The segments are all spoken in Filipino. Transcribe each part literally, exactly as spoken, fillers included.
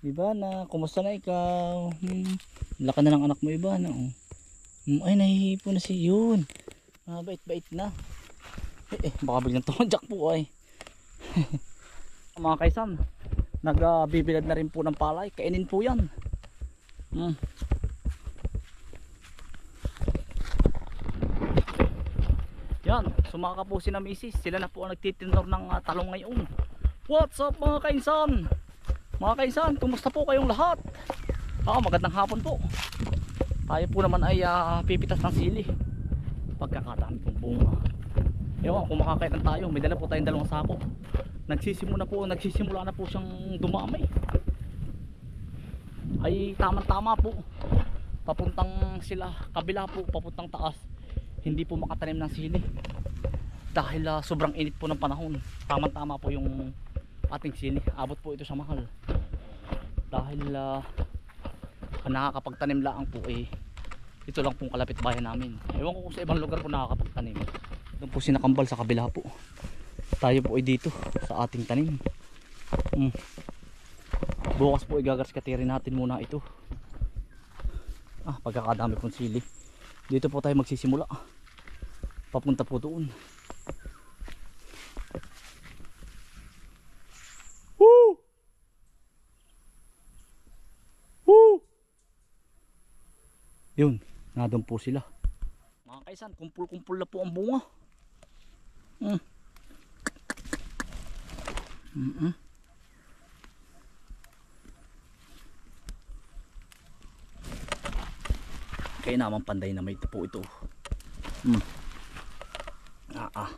Ivana, kumusta na ikaw? Hmm. Laka na ng anak mo, Ivana. Oh. Hmm. Ay, nahihipo na si yun. Ah, bait-bait na. Eh, eh, baka biglang tumadyak po ay. Mga kaisan, nagbibilad na rin po ng palay. Kainin po yan. Hmm. Yan, sumaka po si na misis. Sila na po ang nagtitinor ng uh, talong ngayon. What's up mga kainsan? Mga kainsan, kumusta po kayong lahat? Ah, magandang hapon po. Tayo po naman ay uh, pipitas ng sili. Pagkakadami pong bunga. Ewan, kung makakainan tayo, may dala po tayong dalawang sako. Nagsisimula po, nagsisimula na po siyang dumamay. Ay tamang-tama po. Papuntang sila, kabila po, papuntang taas. Hindi po makatanim ng sili. Dahil uh, sobrang init po ng panahon. Tamang-tama po yung ating sili. Abot po ito sa mahal. Dahil uh, nakakapagtanim lang po eh. Ito lang pong kalapit bayan namin. Ewan ko kung sa ibang lugar po nakakapagtanim. Doon po sinakambal sa kabila po. Tayo po ay dito sa ating tanim. Hmm. Bukas po igagarskatirin natin muna ito. Ah, pagkakadami pong sili. Dito po tayo magsisimula. Papunta po doon. Woo! Woo! Yun, nadun po sila. Mga kaisan, kumpul-kumpul na po ang bunga. Hmm. Mm -mm. Kaya naman panday na may ito po ito. Hmm. Ah ah.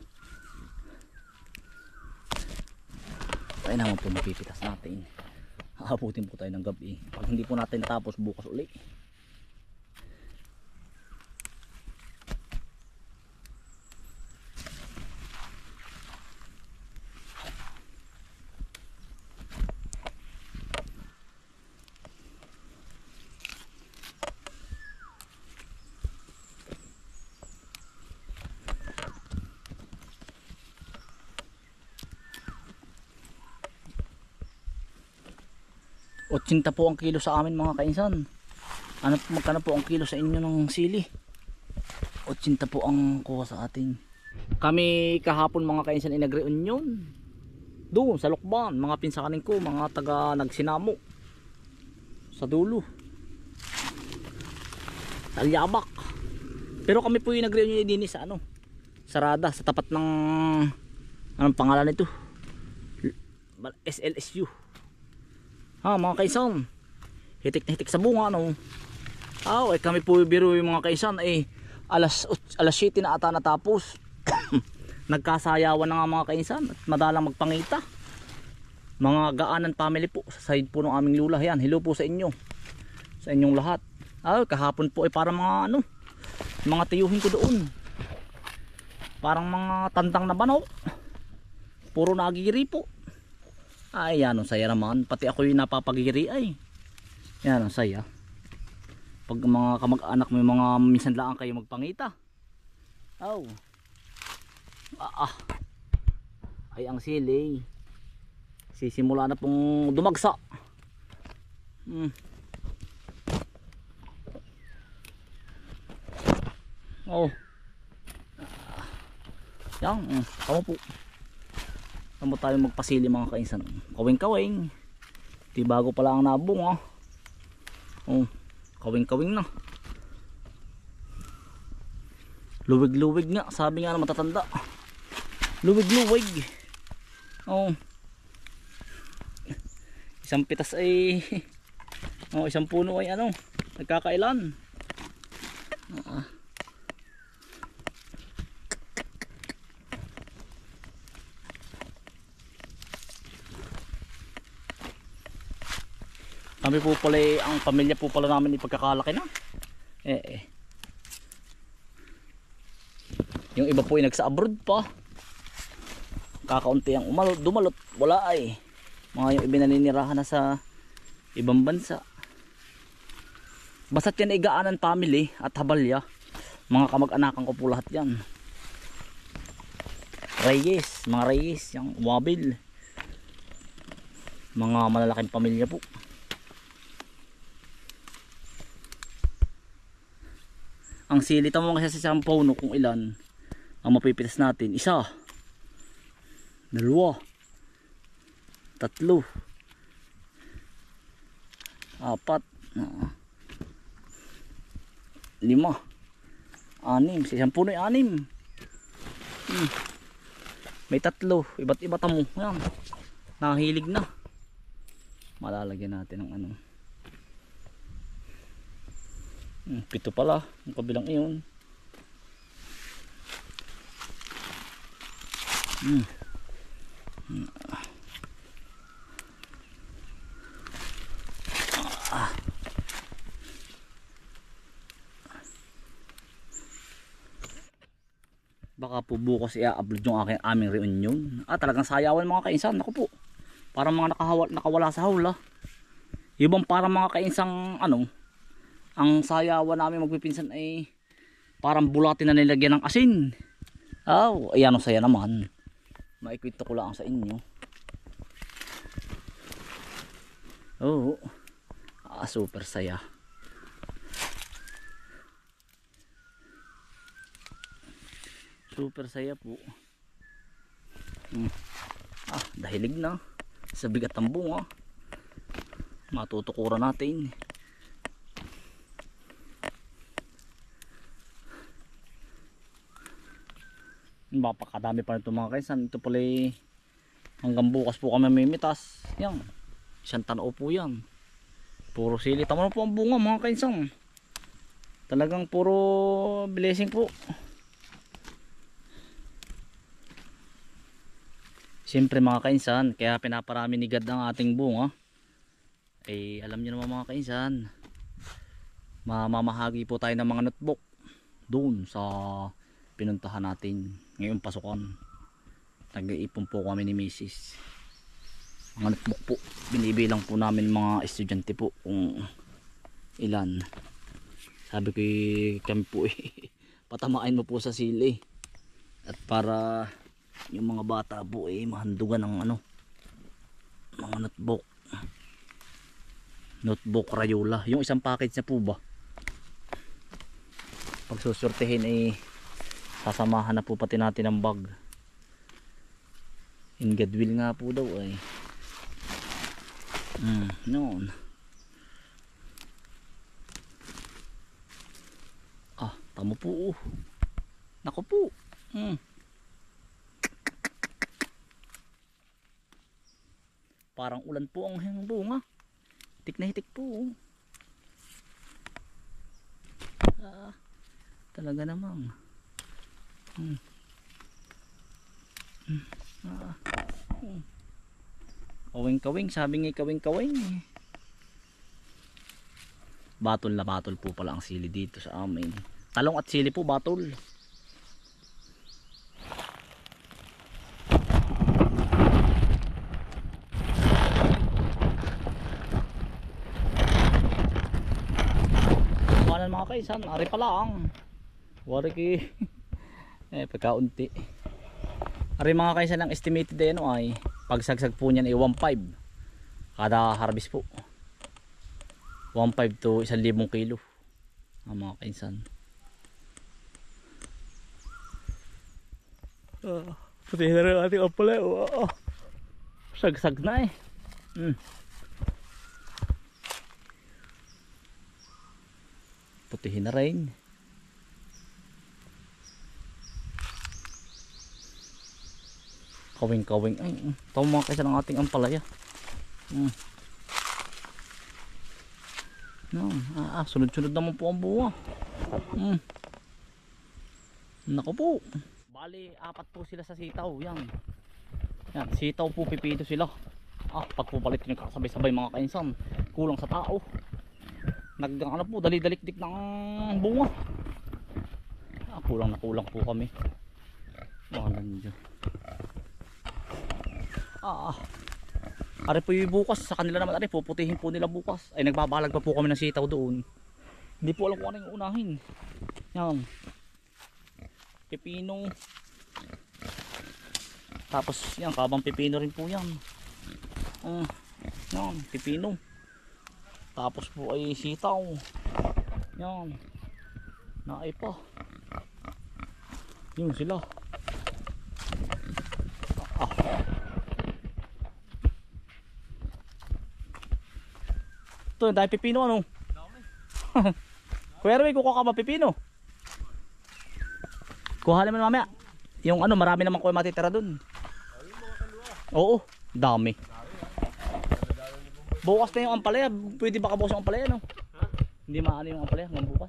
Kaya naman po mapipitas natin. Haabutin po tayo ng gabi. Pag hindi po natin natapos, bukas uli. Otsinta po ang kilo sa amin mga kainsan. Ano po, magkano po ang kilo sa inyo ng sili? Otsinta po ang kuha sa atin. Kami kahapon mga kainsan ay nag-reunion doon sa Lokban. Mga pinsakanin ko, mga taga nagsinamo sa dulo sa Alyabak. Pero kami po yung nag-reunion din sa ano, Sarada, sa tapat ng anong pangalan nito, S L S U. Ha mga kaisan, hitik na hitik sa bunga no. Ah, eh, kami po biro yung mga kaisan eh alas alas siyete na ata natapos. Nagkasayawan na nga mga kaisan at madalang magpangita. Mga Gaanan family po sa side po ng aming lula. Yan, hello po sa inyo. Sa inyong lahat. Ah, kahapon po ay eh, para mga ano, mga tiyuhin ko doon. Parang mga tandang na banok. Puro nagigiri po. Ay, yan ang saya naman. Pati ako yung napapagiri ay. Yan ang saya. Pag mga kamag-anak mo yung mga minsan lang kayo magpangita. Oh. Ah, ah. Ay, ang sili. Sisimula na pong dumagsa. Hmm. Oh. Ah. Yan. Mm. Kamu po. Kamu tayo magpasili mga kainsan. Kawing-kawing. Di bago pala ang nabunga. Oh, kawing-kawing na. Luwig-luwig nga. Sabi nga na matatanda. Luwig-luwig. Oh. Isang pitas ay oh, isang puno ay ano, nagkakailan. Ah. Kami po pala eh, ang pamilya po pala namin ipagkakalaki na. Eh eh. Yung iba po ay nagsa-abroad pa. Kakaunti ang umalot, dumalot, wala ay. Mga yung ibinaninirahan na sa ibang bansa. Basta't yan ay Gaanan family at Habalya. Mga kamag-anakan ko po lahat yan. Reyes, mga Reyes, yung Wabil. Mga malalaking pamilya po. Ang sili, tamo kasi sa isang puno kung ilan ang mapipitas natin. Isa, dalawa, tatlo, apat, uh, lima, anim. Sa isang puno ay anim. Hmm. May tatlo, iba't iba tamo. Yan. Nakahilig na. Malalagyan natin ng ano. Hmm, pito pala ang kabilang iyon. Hmm. Hmm. Ah. Baka po bukas i-upload yung aking aming reunion. Ah, talagang sayawan mga kainsan. Naku po. Parang mga nakahawal, nakawala sa hawla. Ibang parang mga kainsang ano, ang sayawan namin magpipinsan ay parang bulatin na nilagyan ng asin. Oh, ayan o saya naman. Maikwento ko lang sa inyo. Oh, ah, super saya. Super saya po. Hmm. Ah, dahilig na sa bigat ng bunga. Matutukuran natin. Mapakadami pa nito mga kaisan. Ito pala hanggang bukas po kami mimitas. Yan, isang tanaw po yan. Puro sili. Tama na po ang bunga mga kaisan. Talagang puro blessing po. Siyempre mga kainsan, kaya pinaparami ni God ang ating bunga. Eh alam niyo naman mga kainsan, mamamahagi po tayo ng mga notebook doon sa pinuntahan natin ngayong pasukan. Nag-iipon po kami ni Missus Mga notebook po, binibilang po namin mga estudyante po kung ilan. Sabi ko kami po eh, patamain mo po sa sili. At para yung mga bata po eh mahandugan ng ano, mga notebook. Notebook Crayola. Yung isang package na po ba? Pag susurtihin eh sasamahan na po pati natin ang bag. In God will nga po daw eh. Hmm, noon. Ah, tamo po. Oh. Nako po. Hmm. Parang ulan po ang bunga. Hitik na hitik po. Ah, talaga namang. Hmm. Hmm. Ah. Hmm. Kawing kawing, sabi nga kawing kawing. Batol na batol po pala ang sili dito sa amin. Talong at sili po batol. Kanan mga kaisan, ari pa lang. Wari ki eh pagkaunti. Ari mga kaisan ang estimated din ano ay pagsagsag po niyan ay one five kada harvest po. one five to one thousand kilo ang mga kaisan. Uh, pati na rin ating apala. Oh, sagsag na eh. Hmm. Putihin na rin. Kawing kawing. Ay, ito mga kaisan ng ating ampalaya. Hmm. No, ah, ah, sunod-sunod naman po ang buwa. Hmm. Nako po. Bali, apat po sila sa sitaw. Yan. Yan, sitaw po pipito sila. Ah, pagpupalit nyo kakasabay-sabay mga kainsan. Kulang sa tao. Naggang ano po, dali-dalikdik ng bunga. Ah, kulang na kulang po kami. Walang dyan. Ah, ah. Ari po yung bukas sa kanila naman, ari puputihin po nila bukas. Ay nagbabalag pa po kami ng sitaw doon. Hindi po alam kung ano yung unahin. Yan. Pipino. Tapos yan, kabang pipino rin po yan. Um, yan, pipino. Tapos po ay sitaw. Yan. Naay pa. Yun sila. Ah. Ito, dahil pipino ano? Kuya Erwin, kukuha ka ba pipino? Kuha naman mamaya. Yung ano, marami naman kuya matitira dun. Oo, dami. Bukas na yung ampalaya. Pwede ba kabukas yung ampalaya no? Hindi maano yung ampalaya hanggang bukas.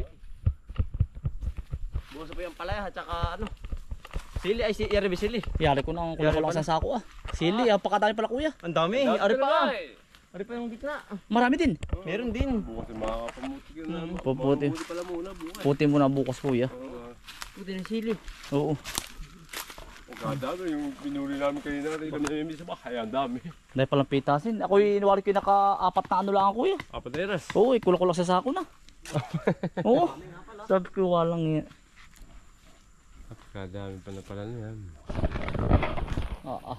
Bukas pa yung palaya at saka ano. Sili ay si Erwin sili. Yari ko nang kulang-kulang sa sako ah. Sili, ah, pakadami pala kuya. Ang dami, ari pa. Ari pa yung gitna. Marami din. Meron din. Bukas yung makakapamuti ka na. Puputi. Mamuti pala muna bukas. Puti mo na bukas kuya. Puti ng sili. Oo. Ang ganda yung pinuli namin kanina. Kami namin sa bahay. Ang dami. Dahil palang pitasin. Ako yung inuwari ko yung naka-apat na ano lang kuya. Apat na eras. Oo, eh, kulang-kulang sa sako na. Oo. Sabi ko walang yan. Kadami pa na pala niyan. Ah, ah.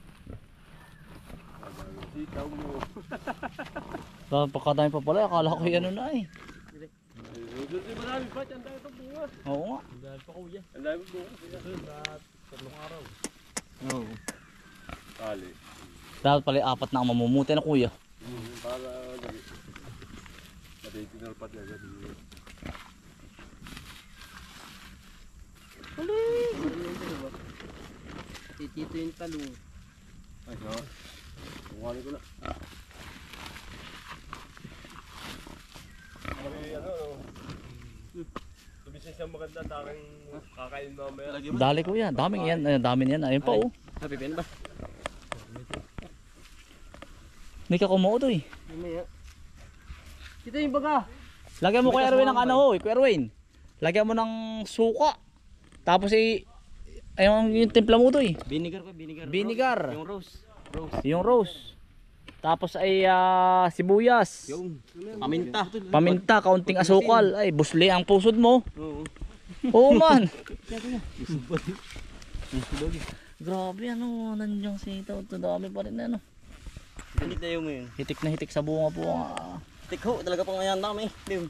Sitaw mo. Sabi pagkadami pa pala, akala ko yung ano na eh. Hindi ba namin pa? Ang dami pa bukas. Oo nga. Ang dami pa kuya. Ang dami pa bukas. Tatlong araw. Oo. Tali. Dapat pala apat na ang mamumuti na kuya. Para lagi. Pati tinarpat na agad. Titito yung talong. Ay, no. Tunguhanin ko na. Ay, ano, no. Tumisin siyang maganda taking kakain mamaya. Dali kuya, daming yan, ay, dami yan. Ayun pa oh. Happy pen ba? Hindi ka kumuha to eh. Mamaya. Kita yung baga. Lagyan mo Kuya Erwin ng ano oh, Kuya Erwin. Lagyan mo ng suka. Tapos eh, ayun yung timpla mo to eh. Vinegar ko, vinegar. Vinegar. Yung rose. Rose. Yung rose. Tapos ay ah, sibuyas. Yung paminta. Paminta, kaunting asukal. Ay, busli ang pusod mo. Oo. Oo man. Grabe ano, nandiyan sitaw. Ito dami pa rin ano. Ganit na yung yun. Hitik na hitik sa bunga-bunga. Tikho, talaga pang ayan dami. Dim.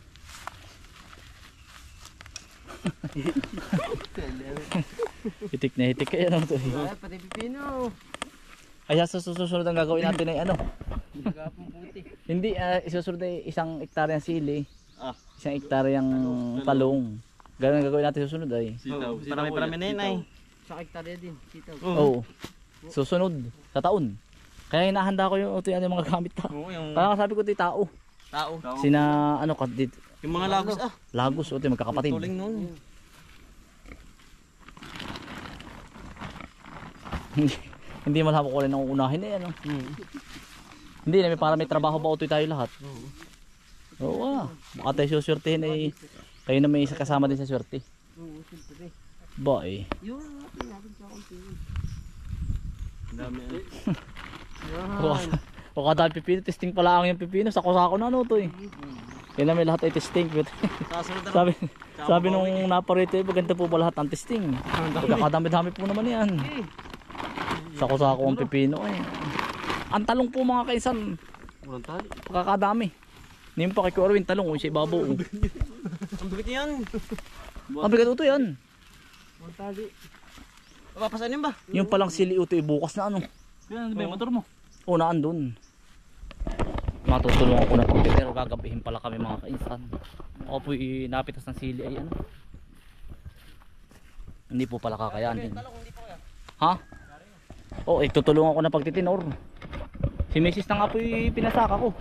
Hitik na hitik kaya ano to eh. Ay, pati pipino. Kaya sa susunod ang gagawin natin ay ano. Gagapong puti. Hindi, uh, isusunod ay isang ektaryang sili. Ah. Isang ektaryang talong. Ganun ang gagawin natin susunod ay. Sitaw. Parami-parami na yun ay. Sa hektarya din. Sitaw. Oo. Susunod sa taon. Kaya hinahanda ko yung, ito yung mga gamit ta. Oo, yung Kaya sabi ko ito yung tao. tao. Sina ano ka dito. Yung mga lagos ah. Lagos o ito yung magkakapatid. Tuling nun. Hindi hindi malabo ko rin ang uunahin eh ano. Hmm. Hindi na may para may trabaho ba utoy tayo lahat. Oo ah. Baka tayo suswertehin ay kayo na may isa kasama din sa swerte. Oo, siyempre. Ba eh. Yung natin natin sa konti. Dami ano. O kada pipino, testing pala ang yung pipino. Sako-sako na ano to eh. Yan na may lahat ay testing. Kasunod na. sabi sabi nung naparito eh, maganda po ba lahat ang testing. Pagkakadami-dami po naman yan. Sako-sako ang pipino eh. Ang talong po mga kaisan. Walang tali. Pagkakadami. Hindi mo pa kay Kuya Erwin talong o siya ibabaw. Ang bigat yan. Ang bigat ito yan. Walang tali. Papapasan yun ba? Yung palang sili ito bukas na ano. Yan, ba yung motor mo? O naan dun. Matutulungan ko na pag pero gagabihin pala kami mga kainsan. Ako po napitas ng sili ay ano. Hindi po pala kakayanin. Ha? O eh tutulungan ko na pagtitinor. Si Missus na nga po pinasaka ko.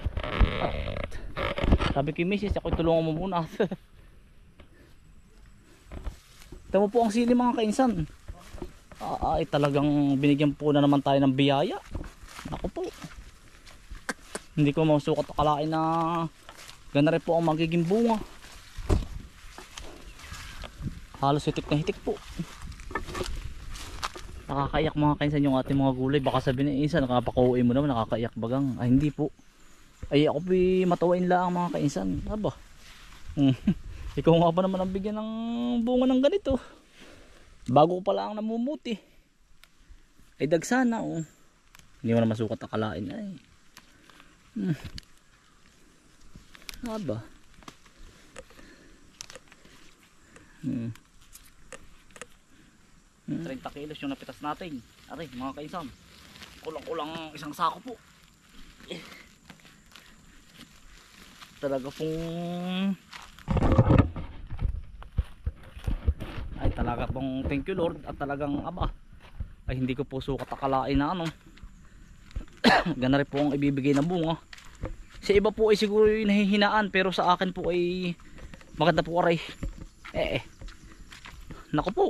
Sabi kay Missus ako tulungan mo muna. Tama po ang sili mga kainsan. Ah, ay talagang binigyan po na naman tayo ng biyaya. Ako po. Hindi ko masukat akalain na gana rin po ang magiging bunga. Halos hitik na hitik po. Nakakaiyak mga kainsan yung ating mga gulay. Baka sabihin ng isa, nakapakuwi mo naman, nakakaiyak bagang. Ay hindi po. Ay ako po matawain lang mga kainsan. Aba. Ikaw nga ba naman ang bigyan ng bunga ng ganito? Bago ko pala ang namumuti. Ay dagsana oh. Hindi mo na masukat akalain ay. Hmm. Aba. Hmm. thirty kilos yung napitas natin. Aray, mga kainsan. Kulang-kulang isang sako po. Eh. Talaga pong ay talaga pong thank you Lord at talagang aba ay hindi ko po sukat akalain na ano gana rin po ang ibibigay na bunga. Sa iba po ay siguro yung nahihinaan, pero sa akin po ay maganda po aray. Eh eh naku po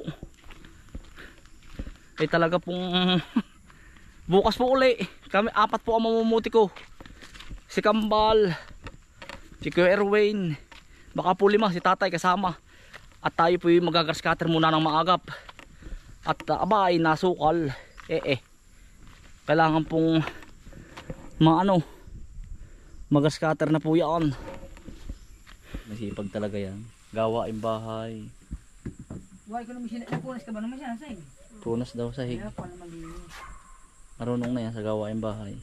ay talaga pong bukas po uli kami apat po ang mamumuti ko, si Kambal, si Kuya Erwin, baka po lima, si tatay kasama, at tayo po yung magagrass-cutter muna ng maagap at uh, aba ay nasukal. Eh eh kailangan pong maano magagrass-cutter na po yan. Masipag talaga yan, gawain bahay. Why ko naman siya, napunas ka ba naman siya? Sa'yo? Punas daw sa hig. Kaya pa naman din. Marunong na yan sa gawain bahay.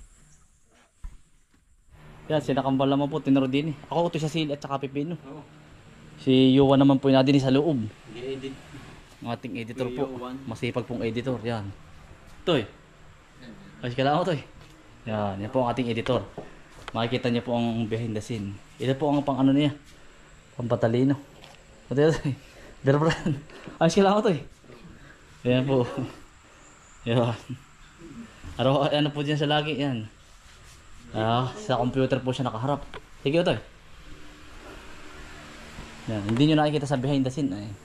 Yan, sinakambal naman po, tinuro din eh. Ako ito sa sili at saka pipino. Oo. Si Yuwa naman po natin sa loob. I-edit. Ang ating editor po. Yuwan. Masipag pong editor. Yan. Toy. Ayos ka lang ako, Toy. Yan, yan po ang ating editor. Makikita niyo po ang behind the scene. Ito po ang pang ano niya. Pampatalino. Ito, Toy. Pero Brian, ayos ka lang ako, Toy. Yan po. Yan. Araw, ano po dyan sa lagi, yan. Ah, sa computer po siya nakaharap. Sige, Toy. Yan, hindi nyo nakikita sa behind the scene eh.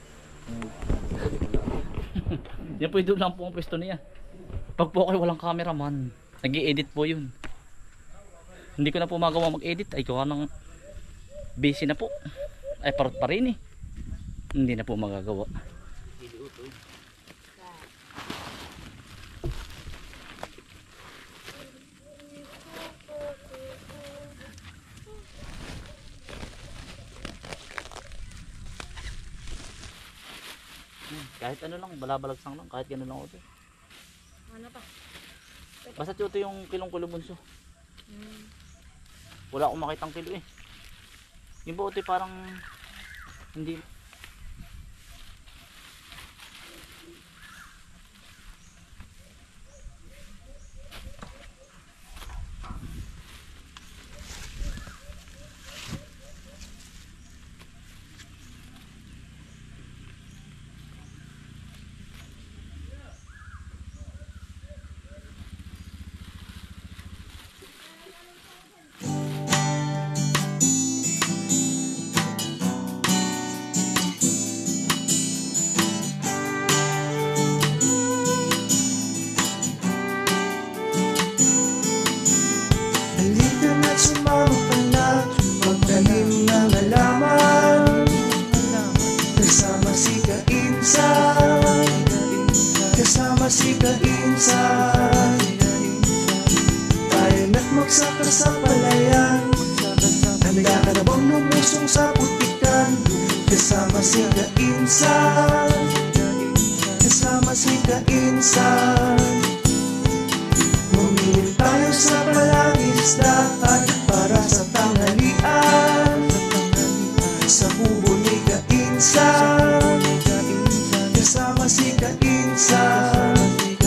Yan po, doon lang po ang pwesto niya. Pag po kayo walang cameraman, nag-i-edit po yun. Hindi ko na po magawa mag-edit. Ay, gawa ng busy na po. Ay, parot pa rin eh. Hindi na po magagawa. Kahit ano lang, balabalagsan lang, kahit gano'n lang ito. Ano pa? Basta ito yung kilong kulo bunso. Hmm. Wala akong makitang kilo eh. Yung bote parang hindi. Halika na't sumama ka na, magtanim ng halaman. Kasama si Kainsan, kasama si Kainsan. Tayo na't magsaka sa palayan, handa ka na bang lumusong sa putikan? Kasama si Kainsan, kasama si Kainsan. Bumili tayo sa palangisdaan para sa tanghalian, sa kubo ni Kainsan, kasama si Kainsan.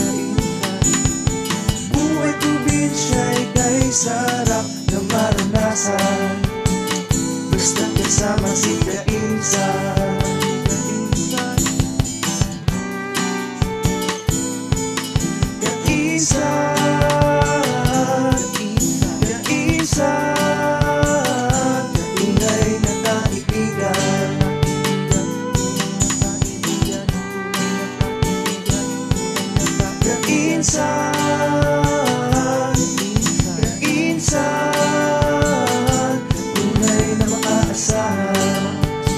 Buhay probinsya'y kay sarap na maranasan, basta kasama si Kainsan. Kainsan, Kainsan, ingay na kaibigan. Kainsan, Kainsan, tunay na maaasahan.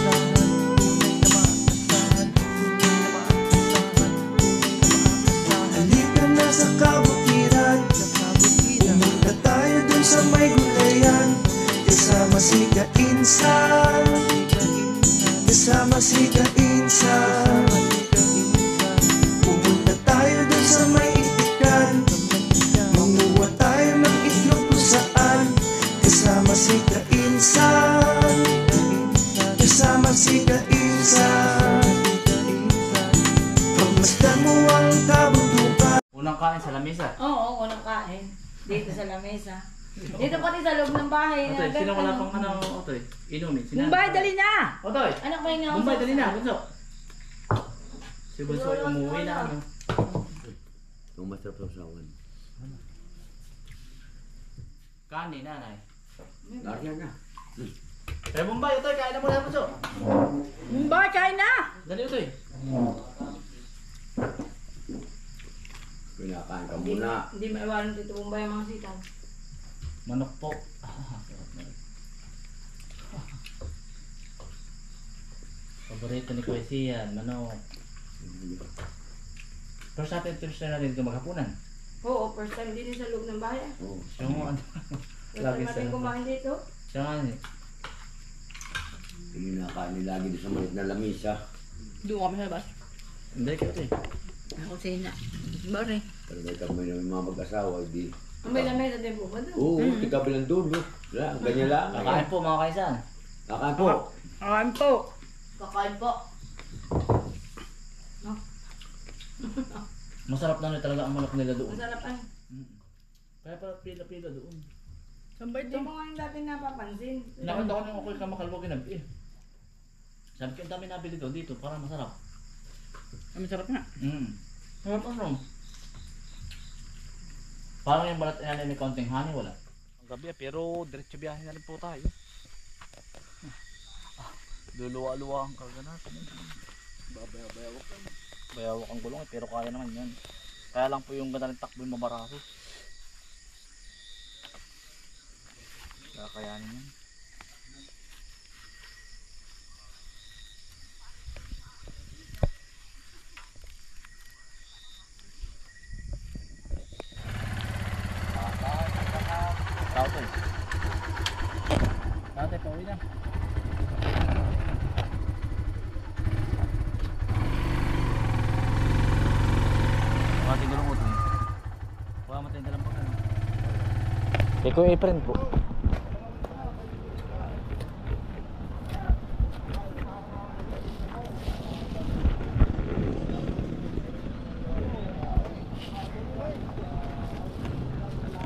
Halika na sa kabutiran, pumunta tayo dun sa may gulayan. Kasama si Kainsan, kasama si Kainsan. Pumunta tayo dun sa may itikan, manguha tayo ng itlog kung saan. Kasama si Kainsan, kasama si Kainsan. kain sa lamesa. Oo, oo, unang kain. Dito sa lamesa. Dito pati sa loob ng bahay. Otoy, na- sino wala ano. pang ano, Otoy? Inumin. Sino? Mumbai, dali na! Otoy, Anak ko yung Mumbai, dali na, Bunso. Si Bunso ay umuwi na ano. Ang masarap sa usawan. Kanin, nanay. Lariyan na. Eh, Mumbai, Otoy, kain na muna, Bunso. Mumbai, kain na! Dali, Otoy. Pinakain ka Hindi, muna. hindi maiwanan dito Mumbai ang mga sitaw. Manok po. Ah, sarap na rin. Paborito ni Kuya Sian, manok. First natin, first na natin ito maghapunan. Oo, first time din sa loob ng bahay. Oh. Siya mo, ano. First Lagi time natin sa- kumain dito. Siya nga eh. Pinakain nila lagi doon sa maliit na lamisa. Doon kami sa labas. Hindi, kaya ito eh. Ako sa ina. Bari. Pero may kami ng mga mag-asawa, di. Ang may lamay na din po ba doon? Oo, mm. tika bilang dulo. Wala, ganyan lang. Kakain po mga kaisan. Kakain po. Kakain po. Kakain po. Masarap na rin talaga ang manok nila doon. Masarap ang. Mm. Kaya pala pila-pila doon. Sambay ito mo nga yung dati napapansin. Nakita ko nung ako'y kamakalbo ginabi eh. Sabi ko, ang dami nabili doon dito para masarap. Ang masarap nga. Mm. Sarap ang Parang yung balat na may konting honey, wala. Ang gabi pero diretso biyahe na rin po tayo. Ah, luluwa-luwa ang karga natin. Babayawak lang. Bayawak ang gulong eh, pero kaya naman yan. Kaya lang po yung ganda ng takbo yung mabaraso. Kakayanin yan. Tao to eh. Tao tayo, pauwi na. Makating gulong ko to eh. Baka matay dalang pag ano. Kaya ko apron po.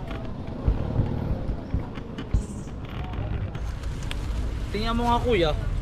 Tingnan mo nga kuya,